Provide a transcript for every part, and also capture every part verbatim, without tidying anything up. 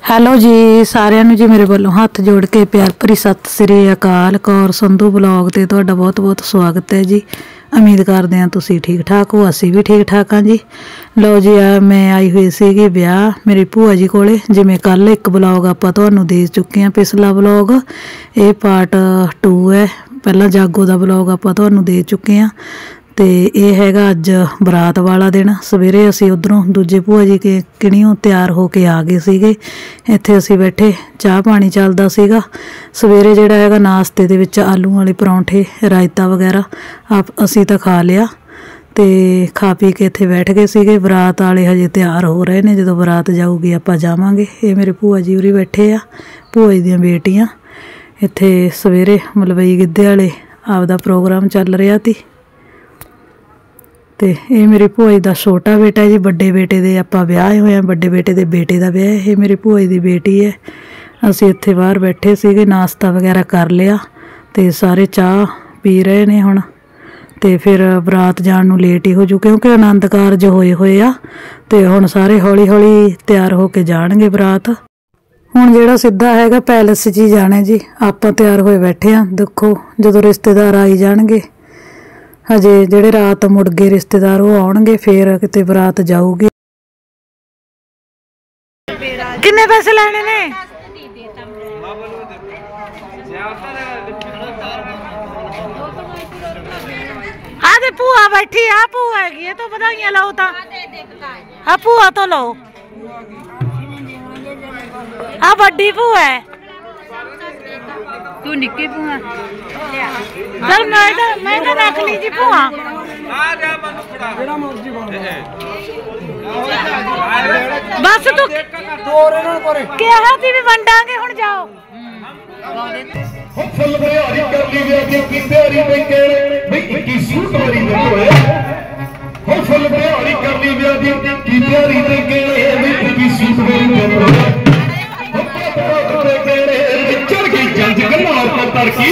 Hello ਜੀ ਸਾਰਿਆਂ ਨੂੰ ਜੀ ਮੇਰੇ ਵੱਲੋਂ ਹੱਥ ਜੋੜ ਕੇ ਪਿਆਰ ਭਰੀ ਸਤਿ ਸ੍ਰੀ ਅਕਾਲ। ਕੌਰ ਸੰਧੂ ਬਲੌਗ ਤੇ ਤੁਹਾਡਾ ਬਹੁਤ ਬਹੁਤ ਸਵਾਗਤ ਹੈ ਜੀ। ਉਮੀਦ ਕਰਦੇ ਹਾਂ ਤੁਸੀਂ ਠੀਕ ਠਾਕ ਹੋ, ਅਸੀਂ ਵੀ ਠੀਕ ਠਾਕ ਹਾਂ ਜੀ। ਲਓ ਜੀ ਆ ਮੈਂ ਆਈ ਹੋਈ ਸੀਗੀ ਵਿਆਹ ਮੇਰੀ ਭੂਆ ਜੀ ਕੋਲੇ। ਜਿਵੇਂ ਕੱਲ ਇੱਕ ਬਲੌਗ ਆਪਾਂ ਤੁਹਾਨੂੰ ਦੇ ਚੁੱਕੇ ਹਾਂ, ਪਿਛਲਾ ਬਲੌਗ ਇਹ ਪਾਰਟ ਟੂ ਹੈ। ਪਹਿਲਾਂ ਜਾਗੋ ਦਾ ਬਲੌਗ ਆਪਾਂ ਤੁਹਾਨੂੰ ਦੇ ਚੁੱਕੇ ਹਾਂ ਤੇ ਇਹ ਹੈਗਾ ਅੱਜ ਬਰਾਤ ਵਾਲਾ ਦਿਨ। ਸਵੇਰੇ ਅਸੀਂ ਉਧਰੋਂ ਦੂਜੇ ਭੂਆ ਜੀ ਕੇ ਕਿਣੀਓਂ ਤਿਆਰ ਹੋ ਕੇ ਆ ਗਏ ਸੀਗੇ। ਇੱਥੇ ਅਸੀਂ ਬੈਠੇ, ਚਾਹ ਪਾਣੀ ਚੱਲਦਾ ਸੀਗਾ। ਸਵੇਰੇ ਜਿਹੜਾ ਹੈਗਾ ਨਾਸ਼ਤੇ ਦੇ ਵਿੱਚ ਆਲੂ ਵਾਲੇ ਪਰੌਂਠੇ, ਰਾਇਤਾ ਵਗੈਰਾ ਆਪ ਅਸੀਂ ਤਾਂ ਖਾ ਲਿਆ ਤੇ ਖਾ ਪੀ ਕੇ ਇੱਥੇ ਬੈਠ ਗਏ ਸੀਗੇ। ਬਰਾਤ ਵਾਲੇ ਹਜੇ ਤਿਆਰ ਹੋ ਰਹੇ ਨੇ, ਜਦੋਂ ਬਰਾਤ ਜਾਊਗੀ ਆਪਾਂ ਜਾਵਾਂਗੇ। ਇਹ ਮੇਰੇ ਭੂਆ ਜੀ ਉਰੀ ਬੈਠੇ ਆ, ਭੂਆ ਜੀ ਦੀਆਂ ਬੇਟੀਆਂ। ਇੱਥੇ ਸਵੇਰੇ ਮਲਵਈ ਗਿੱਧੇ ਵਾਲੇ ਆਪਦਾ ਪ੍ਰੋਗਰਾਮ ਚੱਲ ਰਿਹਾ ਤੀ ਤੇ ਇਹ ਮੇਰੀ ਭੂਆ ਜੀ ਦਾ ਛੋਟਾ ਬੇਟਾ ਜੀ। ਵੱਡੇ ਬੇਟੇ ਦੇ ਆਪਾਂ ਵਿਆਹੇ ਹੋਏ ਆ, ਵੱਡੇ ਬੇਟੇ ਦੇ ਬੇਟੇ ਦਾ ਵਿਆਹ। ਇਹ ਮੇਰੀ ਭੂਆ ਜੀ ਦੀ ਬੇਟੀ ਹੈ। ਅਸੀਂ ਇੱਥੇ ਬਾਹਰ ਬੈਠੇ ਸੀਗੇ, ਨਾਸ਼ਤਾ ਵਗੈਰਾ ਕਰ ਲਿਆ ਤੇ ਸਾਰੇ ਚਾਹ ਪੀ ਰਹੇ ਨੇ ਹੁਣ। ਤੇ ਫਿਰ ਬਰਾਤ ਜਾਣ ਨੂੰ ਲੇਟ ਹੀ ਹੋ ਜੂ ਕਿਉਂਕਿ ਆਨੰਦ ਕਾਰਜ ਹੋਏ ਹੋਏ ਆ ਤੇ ਹੁਣ ਸਾਰੇ ਹੌਲੀ ਹੌਲੀ ਤਿਆਰ ਹੋ ਕੇ ਜਾਣਗੇ ਬਰਾਤ। ਹੁਣ ਜਿਹੜਾ ਸਿੱਧਾ ਹੈਗਾ ਪੈਲਸ 'ਚ ਹੀ ਜਾਣਾ ਜੀ। ਆਪਾਂ ਤਿਆਰ ਹੋਏ ਬੈਠੇ ਆ, ਦੇਖੋ ਜਦੋਂ ਰਿਸ਼ਤੇਦਾਰ ਆਈ ਜਾਣਗੇ। ਹਜੇ ਜਿਹੜੇ ਰਾਤ ਮੁੜ ਗਏ ਰਿਸ਼ਤੇਦਾਰ ਉਹ ਆਉਣਗੇ, ਫੇਰ ਕਿਤੇ ਬਰਾਤ ਜਾਊਗੀ। ਕਿੰਨੇ ਪੈਸੇ ਲੈਣੇ ਨੇ? ਆ ਦੇ ਭੂਆ ਬੈਠੀ ਆ, ਭੂਆ ਹੈਗੀ ਹੈ, ਤੂੰ ਵਧਾਈਆਂ ਲਓ ਤਾਂ ਆ ਭੂਆ ਤੋਂ ਲਓ। ਆ ਵੱਡੀ ਭੂਆ ਹੈ, ਤੂੰ ਨਿੱਕੀ ਭੂਆ। ਚਲ ਮੈਂ ਤਾਂ ਮੈਂ ਤਾਂ ਰੱਖ ਲਈ ਜੀ ਭੂਆ। ਆ ਜਾ ਮੈਨੂੰ ਫੜਾ ਜਿਹੜਾ ਮਰਜ਼ੀ ਬਸ ਤੂੰ ਤੋਰ ਇਹਨਾਂ ਨੂੰ ਕੋਰੇ ਕਿਹਾ ਸੀ ਵੀ ਵੰਡਾਂਗੇ, ਹੁਣ ਜਾਓ। ਹੋ ਫੁੱਲ ਭਰਿਆਰੀ ਕਰ ਲਈ ਵੇ ਕੀ ਪਿਆਰੀ ਵੇ ਕਿਹੜੇ ਬਈ ਇੱਕੀ ਸੂਟ ਵਾਲੀ ਵੇ ਹੋਏ। ਹੋ ਫੁੱਲ ਭਰਿਆਰੀ ਕਰ ਲਈ ਵੇ ਕੀ ਪਿਆਰੀ ਵੇ ਕਿਹੜੇ ਬਈ ਇੱਕੀ ਸੂਟ ਵਾਲੀ ਵੇ ਹੋਏ। ਜੰਜ ਗਨਾਰ ਤੋਂ ਤੜਕੀ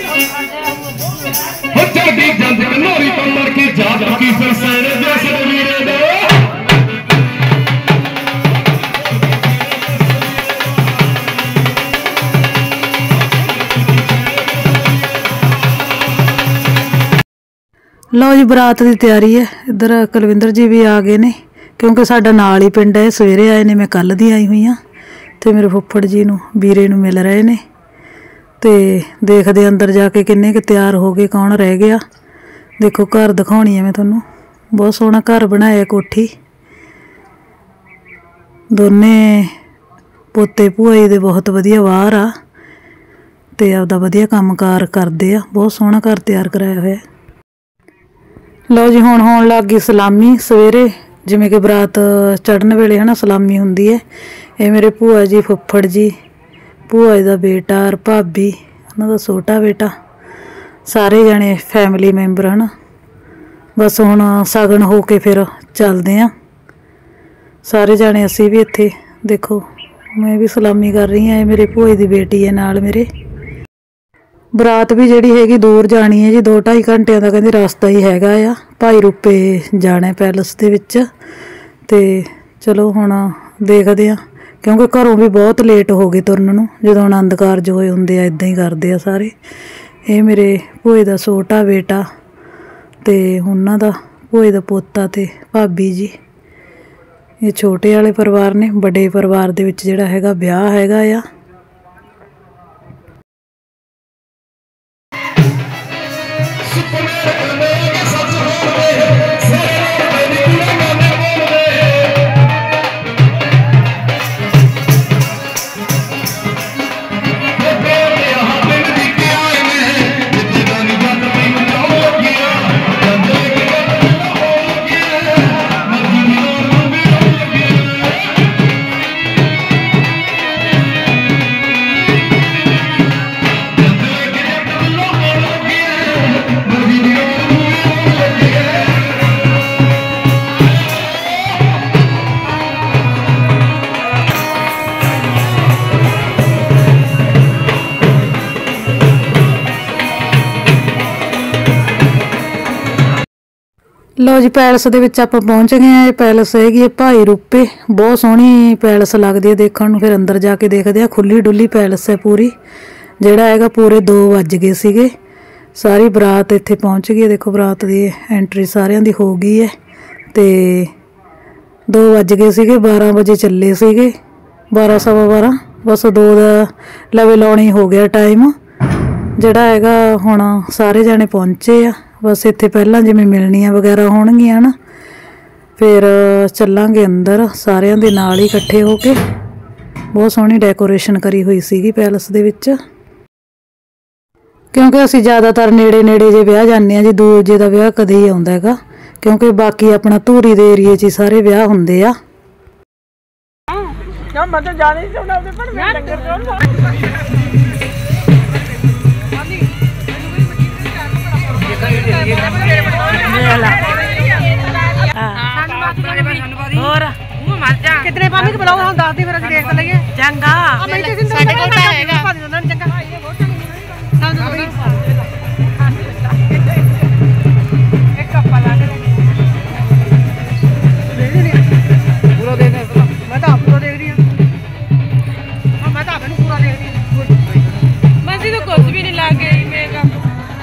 ਹੋ ਚੱਡੀ ਜੰਜ ਗਨਾਰੀ ਤੋਂ ਤੜਕੀ ਜਾ ਕੀ ਫਿਰ ਸੈਣੇ ਦੇ ਸਰ ਵੀਰੇ ਦੇ। ਲਓ ਜੀ ਬਰਾਤ ਦੀ ਤਿਆਰੀ ਹੈ। ਇੱਧਰ ਕੁਲਵਿੰਦਰ ਜੀ ਵੀ ਆ ਗਏ ਨੇ ਕਿਉਂਕਿ ਸਾਡਾ ਨਾਲ ਹੀ ਪਿੰਡ ਹੈ। ਸਵੇਰੇ ਆਏ ਨੇ, ਮੈਂ ਕੱਲ੍ਹ ਦੀ ਆਈ ਹੋਈ ਹਾਂ ਤੇ ਮੇਰੇ ਫੁੱਫੜ ਜੀ ਨੂੰ ਵੀਰੇ ਨੂੰ ਮਿਲ ਰਹੇ ਨੇ ਤੇ ਦੇਖਦੇ ਅੰਦਰ ਜਾ ਕੇ ਕਿੰਨੇ ਕੁ ਤਿਆਰ ਹੋ ਗਏ, ਕੌਣ ਰਹਿ ਗਿਆ। ਦੇਖੋ ਘਰ ਦਿਖਾਉਣੀ ਹੈ ਮੈਂ ਤੁਹਾਨੂੰ, ਬਹੁਤ ਸੋਹਣਾ ਘਰ ਬਣਾਇਆ, ਕੋਠੀ। ਦੋਨੇ ਪੋਤੇ ਭੂਆ ਜੀ ਦੇ ਬਹੁਤ ਵਧੀਆ ਬਾਹਰ ਆ ਤੇ ਆਪਦਾ ਵਧੀਆ ਕੰਮਕਾਰ ਕਰਦੇ ਆ। ਬਹੁਤ ਸੋਹਣਾ ਘਰ ਤਿਆਰ ਕਰਾਇਆ ਹੋਇਆ। ਲਓ ਜੀ ਹੁਣ ਹੋਣ ਲੱਗ ਗਈ ਸਲਾਮੀ। ਸਵੇਰੇ ਜਿਵੇਂ ਕਿ ਬਰਾਤ ਚੜ੍ਹਨ ਵੇਲੇ ਹੈ ਨਾ ਸਲਾਮੀ ਹੁੰਦੀ ਹੈ। ਇਹ ਮੇਰੇ ਭੂਆ ਜੀ, ਫੁੱਫੜ ਜੀ, ਭੂਆ ਜੀ ਦਾ ਬੇਟਾ ਔਰ ਭਾਬੀ, ਉਹਨਾਂ ਦਾ ਛੋਟਾ ਬੇਟਾ, ਸਾਰੇ ਜਾਣੇ ਫੈਮਿਲੀ ਮੈਂਬਰ ਹਨ। ਬਸ ਹੁਣ ਸ਼ਗਨ ਹੋ ਕੇ ਫਿਰ ਚੱਲਦੇ ਹਾਂ ਸਾਰੇ ਜਾਣੇ। ਅਸੀਂ ਵੀ ਇੱਥੇ ਦੇਖੋ, ਮੈਂ ਵੀ ਸਲਾਮੀ ਕਰ ਰਹੀ ਹਾਂ। ਇਹ ਮੇਰੇ ਭੂਆ ਜੀ ਦੀ ਬੇਟੀ ਹੈ ਨਾਲ ਮੇਰੇ। ਬਰਾਤ ਵੀ ਜਿਹੜੀ ਹੈਗੀ ਦੂਰ ਜਾਣੀ ਹੈ ਜੀ, ਦੋ ਢਾਈ ਘੰਟਿਆਂ ਦਾ ਕਹਿੰਦੇ ਰਸਤਾ ਹੀ ਹੈਗਾ ਆ। ਭਾਈ ਰੂਪੇ ਜਾਣਾ ਪੈਲਸ ਦੇ ਵਿੱਚ ਤੇ ਚਲੋ ਹੁਣ ਦੇਖਦੇ ਹਾਂ ਕਿਉਂਕਿ ਘਰੋਂ ਵੀ ਬਹੁਤ ਲੇਟ ਹੋ ਗਏ ਤੁਰਨ ਨੂੰ। ਜਦੋਂ ਆਨੰਦ ਕਾਰਜ ਹੋਏ ਹੁੰਦੇ ਆ ਇੱਦਾਂ ਹੀ ਕਰਦੇ ਆ ਸਾਰੇ। ਇਹ ਮੇਰੇ ਭੂਏ ਦਾ ਛੋਟਾ ਬੇਟਾ ਤੇ ਉਹਨਾਂ ਦਾ ਭੂਏ ਦਾ ਪੋਤਾ ਤੇ ਭਾਬੀ ਜੀ। ਇਹ ਛੋਟੇ ਵਾਲੇ ਪਰਿਵਾਰ ਨੇ। ਵੱਡੇ ਪਰਿਵਾਰ ਦੇ ਵਿੱਚ ਜਿਹੜਾ ਹੈਗਾ ਵਿਆਹ ਹੈਗਾ ਆ। लो जी पैलस दे विच आपां पहुंच गए हैं। पैलस हैगी भाई रूपे, बहुत सोहनी पैलस लगदी है देखण नूं। फिर अंदर जाके देखदे आ, खुली डुली पैलस है पूरी। जिहड़ा हैगा पूरे दो वज गए सीगे, सारी बरात इत्थे पहुंच गई। देखो बरात दी एंट्री सारियां दी हो गई है ते दो वज गए सीगे, बारह बजे चले सीगे, बारह सवा बारह, बस दो दा लवे लाउणी हो गया टाइम। जिहड़ा हैगा हुण सारे जाने पहुंचे आ, बस इत्थे पहलां जिवें मिलनियां वगैरह होणगीਆਂ ना, फिर चलांगे अंदर सारिਆਂ ਦੇ ਨਾਲ ही इकट्ठे हो के। बहुत सोहनी डेकोरेशन करी हुई सीगी पैलस दे विच, क्योंकि असीं ज़्यादातर नेड़े नेड़े जे विआह जाने आ जी, दूर जे दा विआह कदे ही आउंदा हैगा, क्योंकि बाकी अपना धूरी दे एरिए 'ਚ सारे विआह हुंदे आ। कितने पानी बुलाओ हम दस दी, फिर ਅਸੀਂ ਦੇਖ ਲਈਏ ਚੰਗਾ। ਸਾਡੇ ਕੋਲ ਤਾਂ ਹੈਗਾ ਚੰਗਾ। ਇੱਕ ਕੱਪਾ ਲਾ ਕੇ ਪੂਰਾ ਦੇਖ ਲੈ। ਮੈਂ ਤਾਂ ਪੂਰਾ ਦੇਖ ਰਹੀ ਹਾਂ, ਮੈਂ ਤਾਂ ਆਪਨੂੰ ਪੂਰਾ ਦੇਖ ਰਹੀ ਹਾਂ। ਮੈਂ ਜੀ ਤਾਂ ਕੁਝ ਵੀ ਨਹੀਂ ਲਾ ਕੇ ਮੇਕਅਪ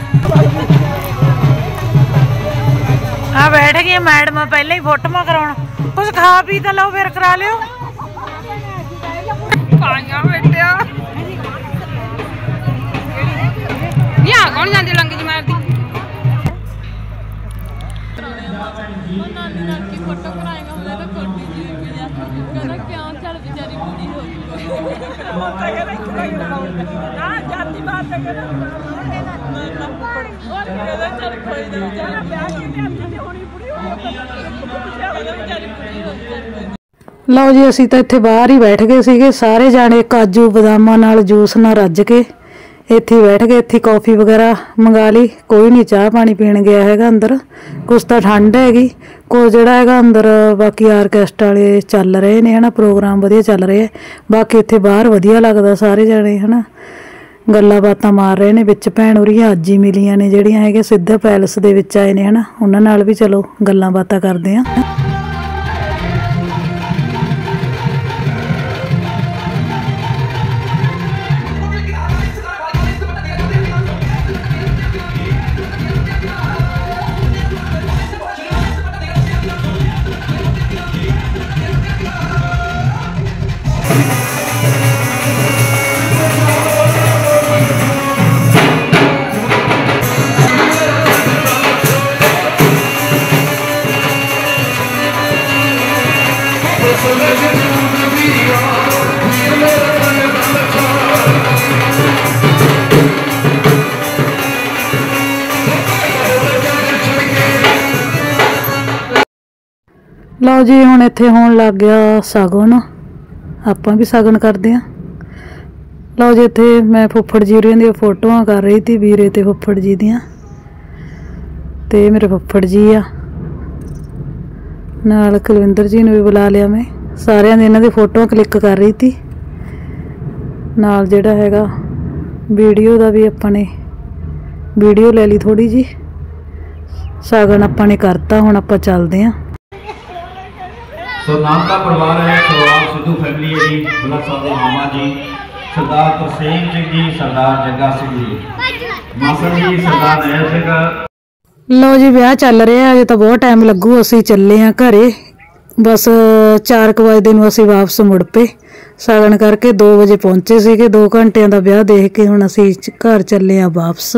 आ बैठ गई मैडम पहले ही फोटो कराउण। कुछ खा पी तो लो फिर करा लियो। बैठिया कौन जाती लंग जी मारती फोटो कराएगा क्यों चल बेचारी बूढ़ी लो जी असी तो इत्थे बाहर ही बैठ गए सीगे सारे जाने, काजू बदामां नाल जूस नाल रज के इत्थे बैठ गए। इत्थे कॉफ़ी वगैरह मंगा ली, कोई नहीं चाह पानी पीण गया हैगा अंदर। कुछ तो ठंड हैगी, कुछ जिहड़ा हैगा अंदर बाकी आर्केस्ट्रा वाले चल रहे ने है ना, प्रोग्राम वधिया चल रहे है। बाकी इत्थे बाहर वधिया लगदा, सारे जाने है ना गल्लां बातां मार रहे ने। विच भैण होरियां अज ही मिलियां ने जिहड़ियां हैगे सिद्धा पैलस दे विच आए ने है ना, उन्हां नाल भी चलो गल्लां बातां करदे आ। लो जी हुण इत्थे होण लग गया सगन, आपां भी सगन करदे आ। लो जी इत्थे मैं फुੱਫੜ जी होरियां दी फोटोआं कर रही थी, वीरे ते फुੱਫੜ जी दियां, ते मेरे फुੱਫੜ जी आ नाल कुलविंदर जी ने भी बुला लिया। मैं सारियां दी इन्हां दी फोटोआं क्लिक कर रही थी, नाल जिहड़ा हैगा वीडियो दा भी आपां ने वीडियो ले ली थोड़ी जी। सगन आपां ने करता, हुण आपां चलदे आ। सो नाम का परिवार है, सो आप सिद्धू फैमिली है जी, बुला साहब के मामा जी सरदार तरसेम सिंह जी, सरदार जग्गा सिंह जी, मासड़ जी सरदार नहर सिंह। लो जी ब्याह चल रहा अजे तो बहुत टाइम लगू, असी चले हाँ घरे, बस चार क बजे नूं असी वापस मुड़ पे। सगन करके दो बजे पहुंचे सीगे, दो घंटिया का ब्याह देख के हुण असी घर चले हाँ वापस।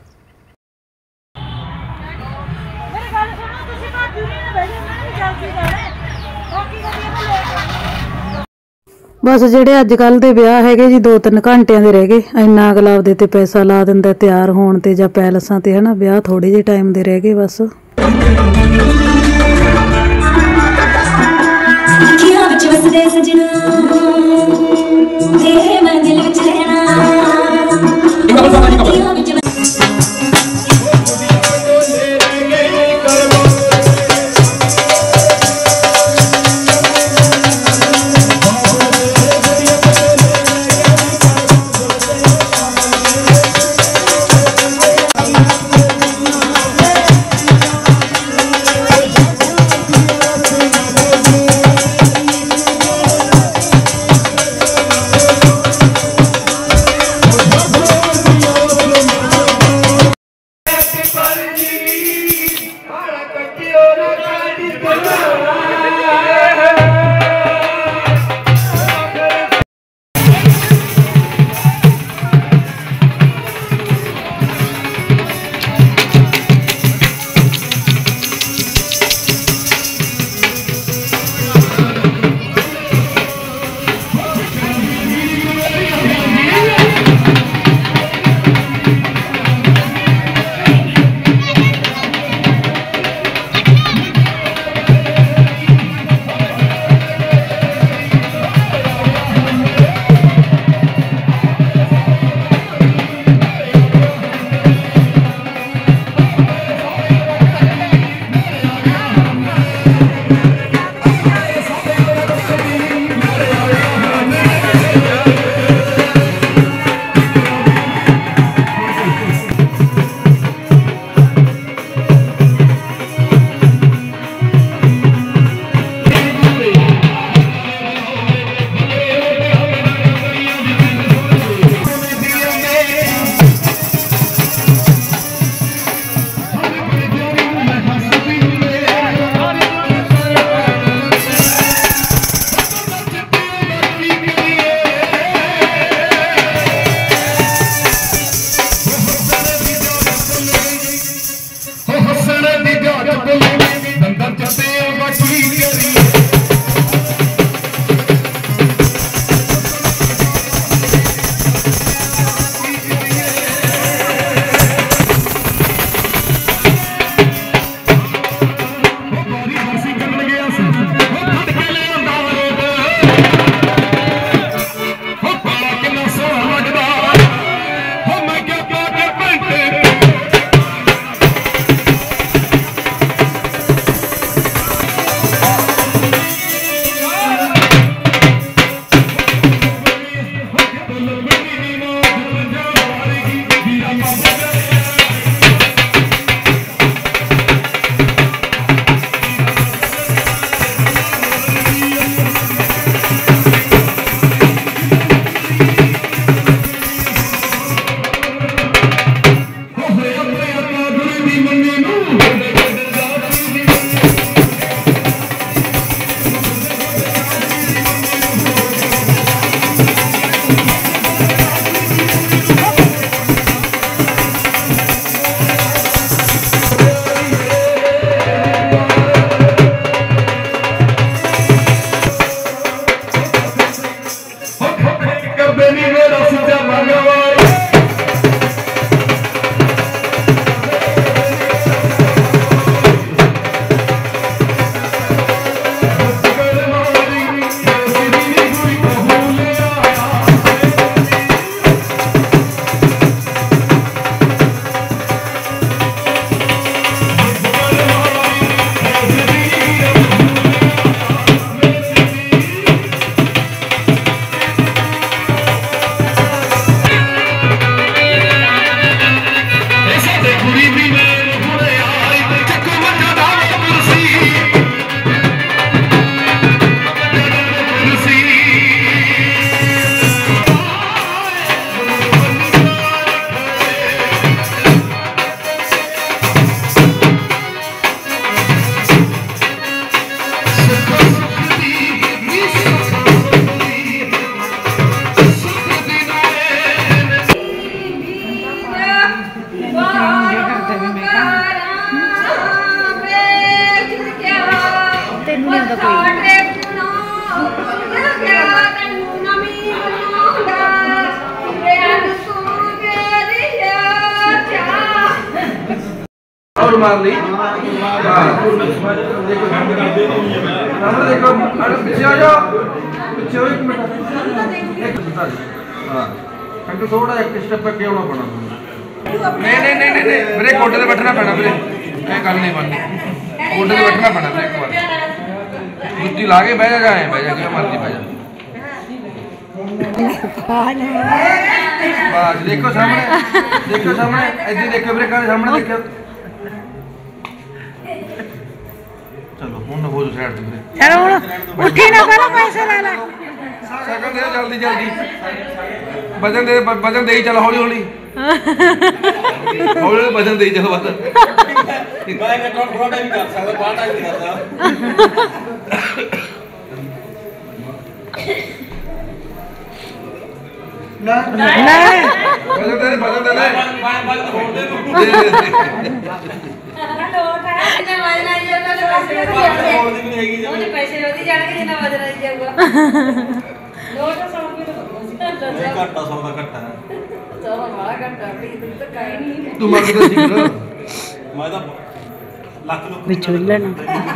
बस ਜਿਹੜੇ ਅੱਜ ਕੱਲ ਦੇ ਵਿਆਹ ਹੈਗੇ ਜੀ दो तीन ਘੰਟਿਆਂ ਦੇ ਰਹਿ ਗਏ, ਇੰਨਾ ਅਗਲਾ ਆਪਦੇ ਤੇ ਪੈਸਾ ਲਾ ਦਿੰਦਾ ਤਿਆਰ ਹੋਣ ਤੇ ਜਾਂ ਪੈਲਸਾਂ ਤੇ ਹਨਾ। ਵਿਆਹ ਥੋੜੇ ਜਿਹੇ ਟਾਈਮ ਦੇ ਰਹਿ ਗਏ ਬਸ। मार ली देखो पीछे आ जाओ पीछे हो एक मिनट हाँ हमको थोड़ा एक स्टेप पे होना पड़ा नहीं नहीं नहीं नहीं मेरे कोटे पे बैठना पड़ा मेरे मैं गल नहीं बननी कोटे पे बैठना पड़ा मेरे एक बार जुत्ती ला के बह जा बह जा क्या मर्जी बह जा बस देखो सामने देखो सामने ऐसे देखो मेरे घर सामने देखो चलो ਹੁਣ ਹੋ ਜਾ ਸਾਈਡ ਤੇ ਚਲੋ ਹੁਣ ਉੱਠੀ ਨਾ ਪਹਿਲਾਂ ਪੈਸੇ ਲੈ ਲੈ ਸਾਈਕਲ ਦੇ ਜਲਦੀ ਜਲਦੀ ਵਜਨ ਦੇ ਵਜਨ ਦੇਈ ਚੱਲ ਹੌਲੀ ਹੌਲੀ ਹੌਲੀ ਵਜਨ ਦੇਈ ਚੱਲ ਬਸ ਮੈਂ ਕੰਟਰੋਲ ਥੋੜਾ ਟਾਈਮ ਕਰ ਸਕਦਾ ਬਾਹਰ ਟਾਈਮ ਨਹੀਂ ਕਰਦਾ ਨਾ ਨਹੀਂ ਵਜਨ ਦੇ ਵਜਨ ਦੇ ਲੈ ਬਾਹਰ ਬਾਹਰ ਹੋਣ ਦੇ ਨੂੰ पैसे रोती जाने जिन्ना वजन आई जाऊगा नोट सौ रुपये घट्टा सौ का घट्टा है सौ बड़ा घट्टा भी तो कहीं नहीं तू मंगदा सी ना मैं तो ਲੱਖ ਲੋਕ ਵਿਚੋਲਾ ਨਾ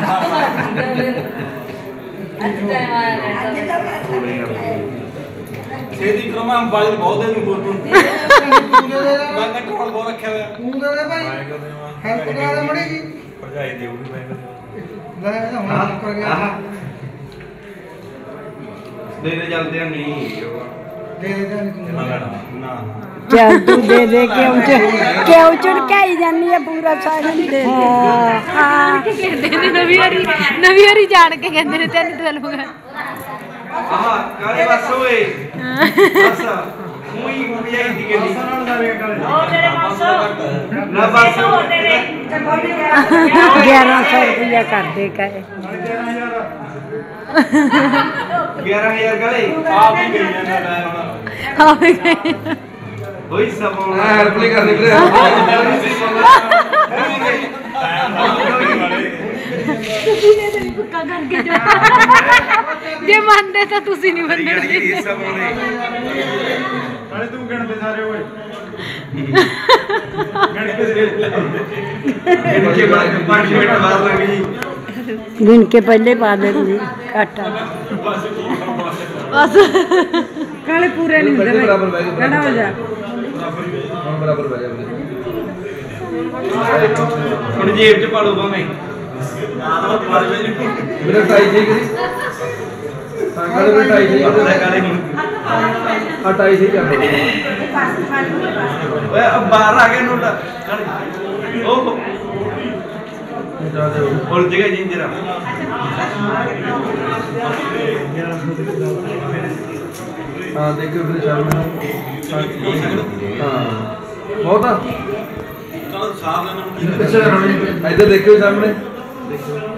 ਛੇਤੀ ਕਰੋ ਮੈਂ ਬਾਲੀ ਬਹੁਤ ਦੇ ਨੂੰ ਫੋਟੋ ਮੈਂ ਕੰਟਰੋਲ ਬਹੁਤ ਰੱਖਿਆ ਹੋਇਆ ਤੂੰ ਦੇ ਦੇ ਭਾਈ ਹੈਲਪ ਕਰਾ ਦੇ ਮੜੀ ਜੀ ਭਜਾਈ ਦੇਊਗੀ ਮੈਂ ਲੈ ਹੁਣ ਕਰ ਗਿਆ ਦੇ ਦੇ ਜਲਦੀ ਨਹੀਂ ਦੇ ਦੇ ਨਾ ਨਾ ਚੱਲ ਤੂੰ ਦੇ ਦੇ ਕਿਉਂ ਚ ਕਿਉਂ ਝੜਕਾਈ ਜਾਂਦੀ ਆ ਪੂਰਾ ਸਾਗਨ ਦੇ ਹਾਂ ਕਹਿੰਦੇ ਨੇ ਨਵੀਂ ਹਰੀ ਨਵੀਂ ਹਰੀ ਜਾਣ ਕੇ ਕਹਿੰਦੇ ਨੇ ਤੈਨੂੰ ਟਵੈਲਵ ਹੋ ਗਿਆ ਆਹ ਕਾਲੇ ਬਸ ਓਏ ਬਸ ਉਹੀ ਹੋ ਗਿਆ ਹੀ ਦੀ ਕਹਿੰਦੀ ਉਹ ਤੇਰੇ ਮਾਸੋ ਨਾ ਬਸ ਗਿਆਰਾਂ ਸੌ ਰੁਪਇਆ ਕਰਦੇ ਕਹੇ ਗਿਆਰਾਂ ਹਜ਼ਾਰ ਗਲੇ ਆਪ ਹੀ ਗਈ ਜਾਂਦਾ ਮੈਂ ਹੁਣ ਆ ਵੀ ਗਏ ਹੋਈ ਸਭ ਹੁਣ ਹੈਲਪ ਨਹੀਂ ਕਰਨੀ ਵੀਰੇ ਤੁਸੀਂ ਨੇ ਤੇ ਪੱਕਾ ਕਰਕੇ ਜੋ ਜੇ ਮੰਨਦੇ ਤਾਂ ਤੁਸੀਂ ਨਹੀਂ ਮੰਨਦੇ ਇਹ ਸਭ ਹੋਣੇ ਨਾਲੇ ਤੂੰ ਗਿਣਦੇ ਸਾਰੇ ਓਏ ਗਿਣ ਕੇ ਬਾਅਦ ਪੰਜ ਮਿੰਟ ਬਾਅਦ ਲੱਗੀ ਗਿਣ ਕੇ ਪਹਿਲੇ ਪਾ ਦਿੰਦੀ ਆਟਾ ਬਸ ਕਾਲੇ ਪੂਰੇ ਨਹੀਂ ਹੁੰਦੇ ਬਰਾਬਰ ਬਹਿ ਜਾ ਖੜਾ ਹੋ ਜਾ ਹੁਣ ਬਰਾਬਰ ਬਹਿ ਜਾ ਹੁਣ ਜੇਬ ਚ ਪਾ ਲਓ ਭਾਵੇਂ ਮੇਰਾ ਟਾਈ ਸਹੀ ਕਰੀ ਹਾਂ ਕਾਲੇ ਮੇਰਾ ਟਾਈ ਸਹੀ ਕਰ ਕਾਲੇ ਹੁਣ ਆ ਟਾਈ ਸਹੀ ਕਰ ਓਏ ਅਬ ਬਾਹਰ ਆ ਗਿਆ ਨੋਟ ਉਹ ਜਾ ਦੇ ਹੋਰ ਜਗ੍ਹਾ ਜਿੰਜਰਾ ਹਾਂ ਦੇਖੋ ਫਿਰ ਸਾਹਮਣੇ ਹਾਂ ਬਹੁਤ ਆ ਚਲੋ ਸਾਹਮਣੇ ਪਿੱਛੇ ਇੱਧਰ ਦੇਖੋ ਸਾਹਮਣੇ ਦੇਖੋ